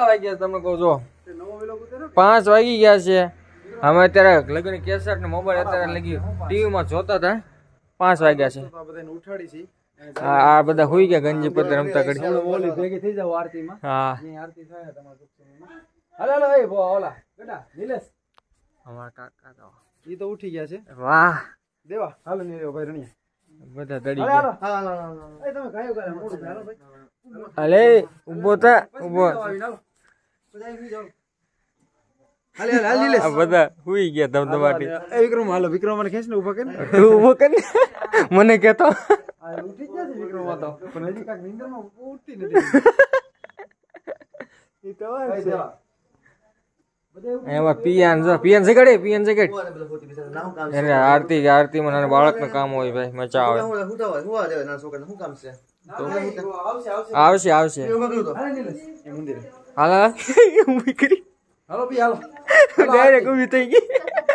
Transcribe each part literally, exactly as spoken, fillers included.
કેટલા વાગ્યા તમને કહું છો પાંચ વાગી ગયા છે અમે અત્યારે લગન કેસેટ ને મોબાઈલ અત્યારે લગી ટીવી માં જોતા હતા પાંચ વાગ્યા છે ઉઠાડી છે આ બધા હુઈ ગયા ગંજી પત્તે રમતા કરી ઓલી ભેગી થઈ જાવ આરતી માં હા આરતી થાય તમારા હાલો હાલો એ ઓલા બેટા નિલેશ અમારા કાકા તો ઈ તો ઉઠી ગયા છે વાહ દેવા હાલો નીરો ભાઈ રણિયા બધા દડી હાલો ગયા હાલો હાલો એ તમે કાયો કરે મોડું હાલો ભાઈ અલે ઉભો થા ઉભો હાલે હાલ નિલેશ આ બધા હુઈ ગયા તમ તમારી એ વિક્રમ હાલો વિક્રમ મને ખેંચ ને ઊભા કર ને ઉભો કર મને કહેતો આ ઉઠી ગયા છે વિક્રમ તો પણ હજી કાક નીંદર માં ઉઠતી નથી ઈ તો વાત છે એમાં પિયાન જો પિયાન જગાડે પિયાન જગાડ એને આરતી આરતી માં નાના બાળક નું કામ હોય ભાઈ મજા આવે આવશે આવશે હાલા ઊભી કરી હાલો ભઈ હાલો ડાયરેક્ટ ઊભી થઈ ગઈ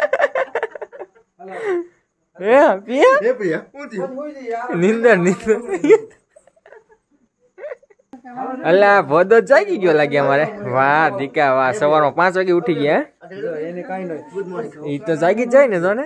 એ પિયા એ ભૈયા ઊંધી નિંદર નિંદર અલ્લા ભોદો જાગી ગયો લાગે અમારે વાહ દીકા વાહ સવારમાં પાંચ વાગે ઉઠી ગયા એને કાઈ નહીં ગુડ મોર્નિંગ ઈ તો જાગી જ જાય ને જો ને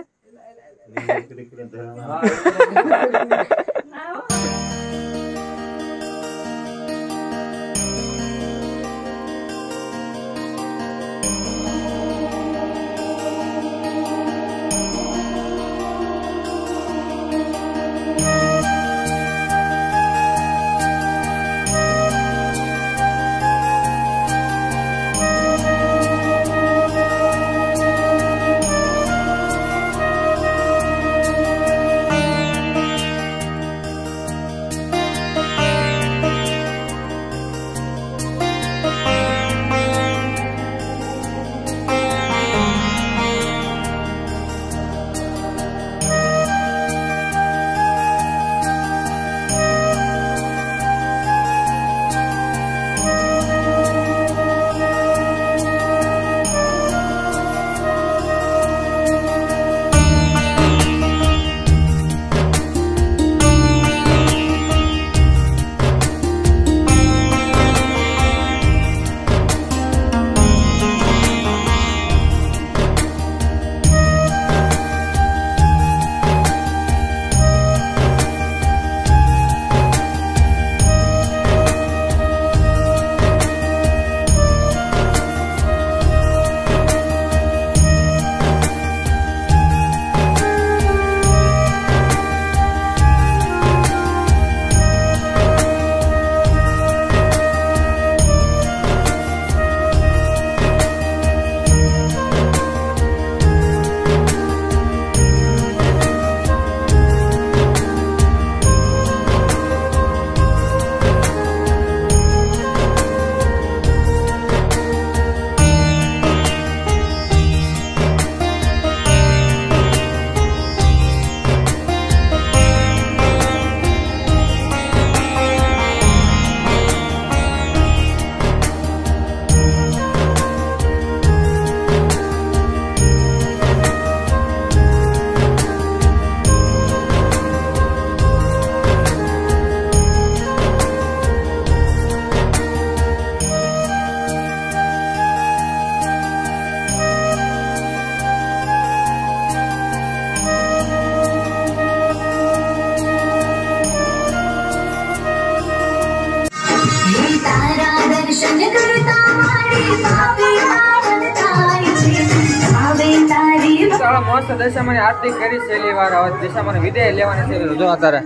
મસ્ત દશામાની આરતી કરી છેલ્લી વાર હવે દશામાની વિદાય લેવાની છે જો અત્યારે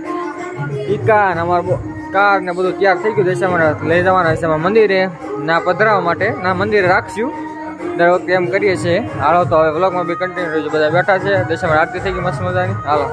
ઈકા ને અમાર કાર ને બધું તૈયાર થઈ ગયું દશામાને લઈ જવાના છે મંદિરે ના પધરાવવા માટે ના મંદિરે રાખશું દર વખતે એમ કરીએ છીએ હાલો તો હવે વ્લોગમાં બી કન્ટિન્યુ રહેજો બધા બેઠા છે દશામાની આરતી થઈ ગઈ મસ્ત મજાની હાલો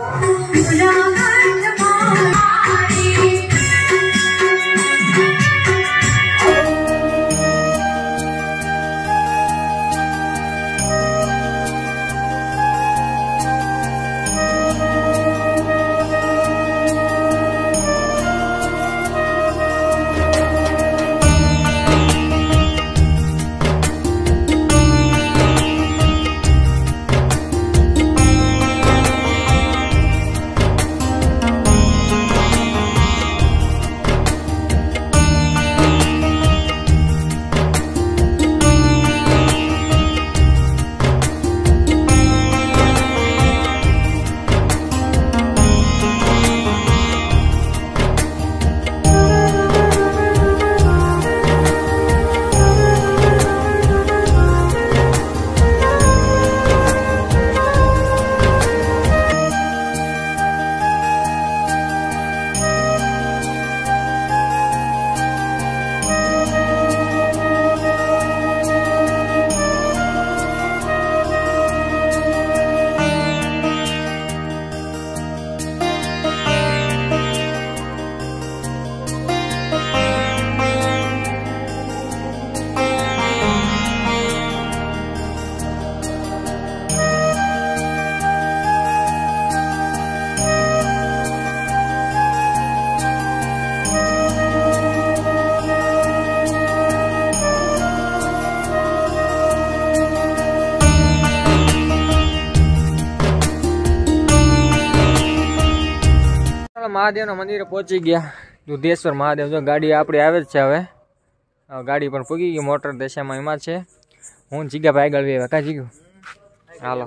મહાદેવના મંદિરે પહોંચી ગયા. દુધેશ્વર મહાદેવ. જો ગાડી આપણી આવે જ છે હવે. ગાડી પણ પૂગી ગઈ. મોટર દશામાં એમાં છે. હું જીગા ભાઈ આગળ આવ્યા. કાં જીગું? હાલો.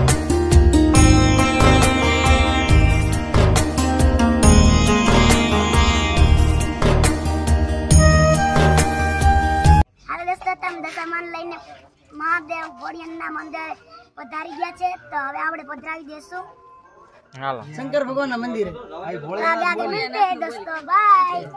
દશામાન લઈને મહાદેવ ભોળિયાના મંદિરે પધારી ગયા છે, તો હવે આપણે પધરાવી દેશું. હાલો. શંકર ભગવાનના મંદિરે. આગે આગે મિલતે હૈ દોસ્તો. બાય.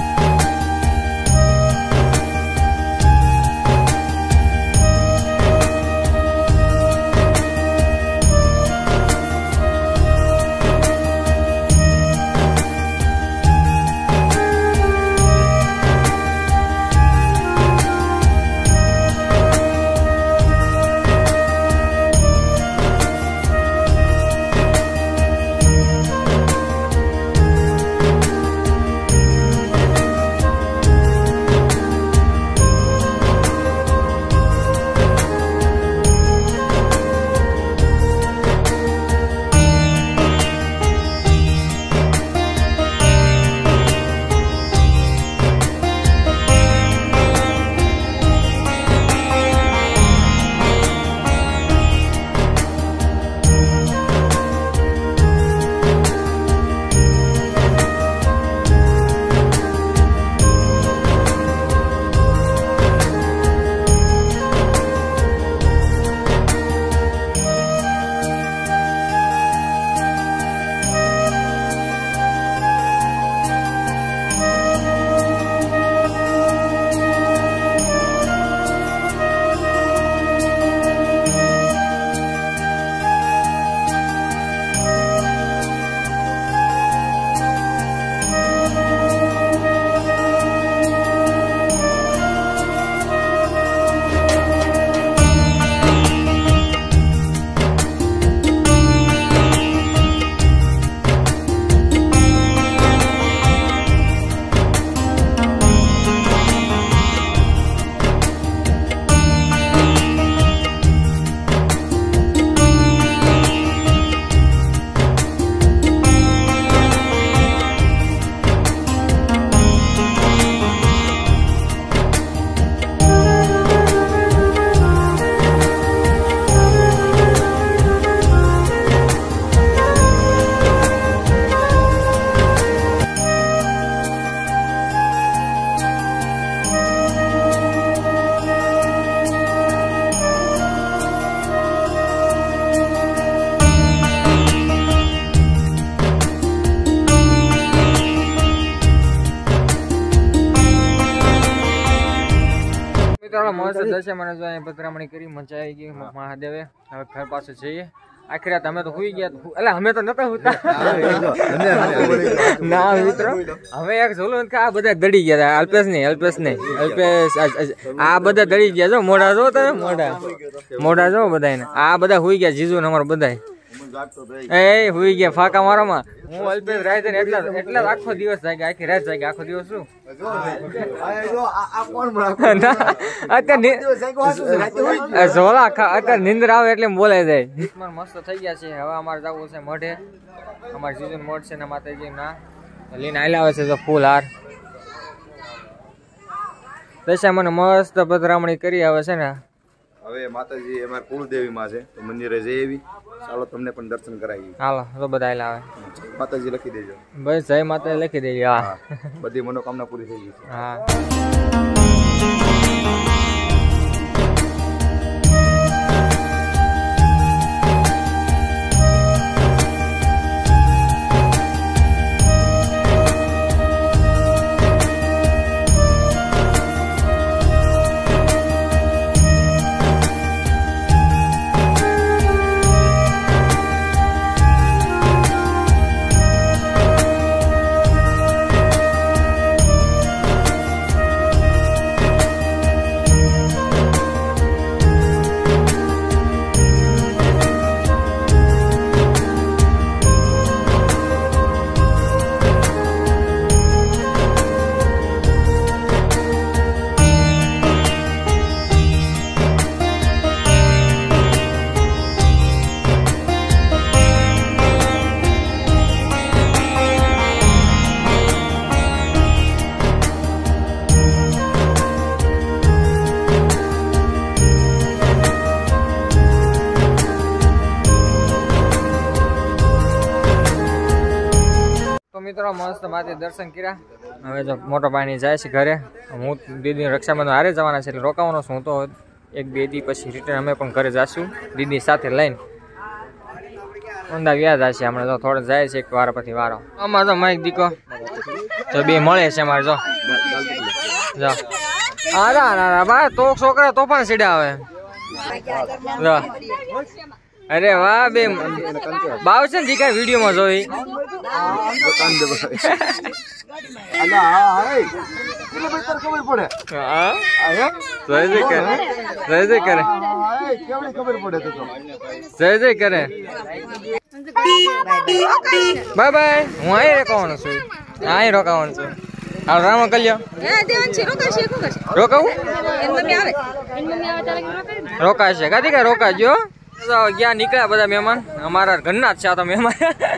મસ્ત દશામાને જો અહીં પધરામણી કરી. મજા આવી ગઈ મહાદેવે. હવે ઘર પાસે જઈએ. આખી રાત અમે તો સુઈ ગયા. એટલે અમે તો નતા સુતા. ના મિત્રો, હવે એક જોલું કે આ બધા દડી ગયા હતા. અલ્પેશ નહીં, અલ્પેશ નહીં, અલ્પેશ આ બધા દડી ગયા. જો મોઢા જો તમે, મોઢા મોઢા જો બધા. આ બધા સુઈ ગયા. જીજુ ને અમારા બધા એ સુઈ ગયા ફાકા મારોમાં. હું અલ્પેશ રાત એટલા એટલા આખો દિવસ જાગ્યા. આખી રાત જાગ્યા. આખો દિવસ શું ઝોલા અત્યારે નીંદર આવે એટલે બોલાઈ જાય. મસ્ત થઈ ગયા છે. હવે અમારે જવું છે મઢે. અમારે જીજુ મઢ છે ને માતાજી ના લઈને આવેલા આવે છે. તો ફૂલ હાર દશામાને મસ્ત પધરામણી કરી. આવે છે ને હવે માતાજી અમારા કુળદેવી માં છે, તો મંદિરે જઈ એવી. ચાલો તમને પણ દર્શન કરાવી. હાલો તો બધા આવેલા આવે. માતાજી લખી દેજો. બસ જય માતાજી લખી દેજો. હા, બધી મનોકામના પૂરી થઈ ગઈ છે. હા. મિત્રો મસ્ત માતે દર્શન કર્યા. હવે જો મોટો ભાઈ જાય છે ઘરે. હું દીદી રક્ષાબંધન હારે જવાના છે એટલે રોકાવાનો છું. હું તો એક બે દી પછી રિટર્ન અમે પણ ઘરે જઈશું દીદી સાથે લઈને. ઊંડા વ્યાજ હશે હમણાં તો થોડો જાય છે એક વાર પછી વારો. અમારે તો માઇક દીકો તો બે મળે છે અમારે જો જો હા ના ના ભાઈ તો છોકરા તો પણ સીડા આવે. અરે વાહ બે બાવ છે ને જીકા વિડીયોમાં જોઈ જય જય કરે જય જય કરે. Bye bye. હું અહીં રોકાવાનો છું. અહીં રોકાવાનું છું. હાલ રામ કલ્યો રોકાવું રોકાશે કાથી કઈ રોકાજો. ક્યાં નીકળ્યા બધા મહેમાન અમારા ઘરના જ છે આ તો મહેમાન.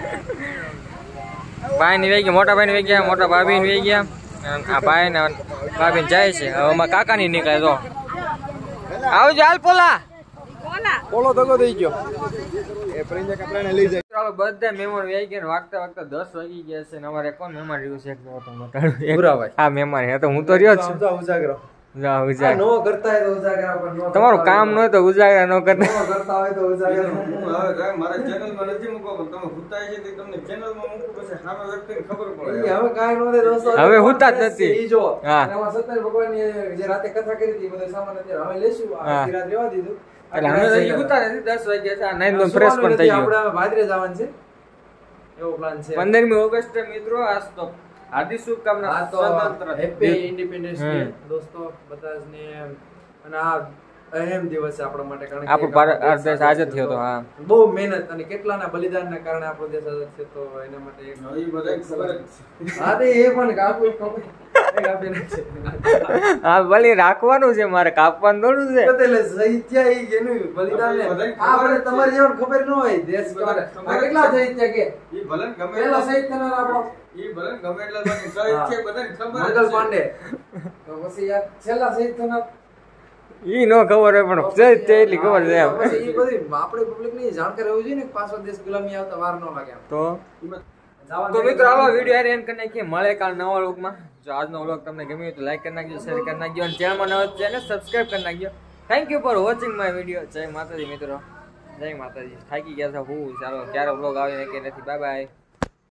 ભાઈ ની વહી ગયા મોટા ભાઈ ની વહી ગયા મોટા ભાભી ની વહી ગયા. આ ભાઈ ને ભાભી જાય છે. હવે અમારા કાકા ની નીકળે તો આવજો હાલ પોલા પોલો દગો થઈ ગયો એ પ્રેંજા કપડાને લઈ જાય. ચાલો બધા મહેમાન વહી ગયા વાગતા વાગતા દસ વાગી ગયા છે ને અમારે કોણ મહેમાન રહ્યું છે આ મહેમાન હે તો હું તો રહ્યો જ છું. ઉજાગરો જા ઉજાગર નો કરતા હોય તો ઉજાગરા પણ નો તમારું કામ ન હોય તો ઉજાગરા ન કરતા. નો કરતા હોય તો ઉજાગરા હું હવે મારા ચેનલમાં નથી મૂકો પણ તમે ભૂતાય છે તે તમને ચેનલમાં મૂકો પછી સામે વ્યક્તિને ખબર પડે. હવે કાઈ નો દે દોસ્તો. હવે હુતા જ નથી. ઈ જો હા. અને આમાં સત્યનારાયણ ભગવાનની જે રાતે કથા કરી હતી બધો સામાન અત્યારે હવે લેશું. હા. આખી રાત રહેવા દીધું. એટલે અમે તો હજી ઉતારે નથી દસ વાગ્યા છે. આ નાઈન ફ્રેશ પણ થઈ ગયું. આપણે ભાદરે જવાનું છે એવો પ્લાન છે. પંદરમી ઓગસ્ટ મિત્રો આજ તો હાર્દિક શુભકામના આ તો સ્વતંત્ર હેપી ઇન્ડિપેન્ડન્સ ડે હમ. દોસ્તો બધાને. અને આ અહેમ દિવસ છે આપણા માટે કારણ કે આપણો ભારત આ દેશ આઝાદ થયો હતો. હા બહુ મહેનત અને કેટલાના બલિદાનના કારણે આપણો દેશ આઝાદ થયો તો એના માટે એક હવે ઈ બધાય ખબર જ છે. હા તે એ પણ કાપી કાપી કાપી નાખશે. હા ભલે રાખવાનું છે મારે કાપવાનું થોડું છે. એટલે શહીદ થયા ઈ એનું બલિદાન ને આપણે તમારી જેવન ખબર ન હોય દેશ માટે આ કેટલા શહીદ થયા કે ઈ ભલે ને ગમે પહેલા એટલા- શહીદ થનાર આપણો ઈ ભલે ને ગમે એટલા બાકી શહીદ છે બધાને ખબર જ મંગલ છે. પાંડે તો પછી યાર છેલ્લા શહીદ થનાર ઈ નો ખબર હોય પણ જય તે એટલી ખબર છે એમ. પછી ઈ બધી આપણે પબ્લિક ની જાણકારી હોવી જોઈએ ને પાછો દેશ ગુલામી આવતા વાર ન લાગે આમ. તો જવાનું તો મિત્રો આવા વિડીયો યાર એન્ડ કરી નાખીએ. મળે કાલ નવા વ્લોગમાં. જો આજનો વ્લોગ તમને ગમ્યો હોય તો લાઈક કરી નાખજો શેર કરી નાખજો અને ચેનલમાં નવા ચેનલ સબસ્ક્રાઇબ કરી નાખજો. Thank you for watching my video. જય માતાજી મિત્રો જય માતાજી. થાકી ગયા છો હું ચાલો ક્યારે વ્લોગ આવે કે નથી. Bye by.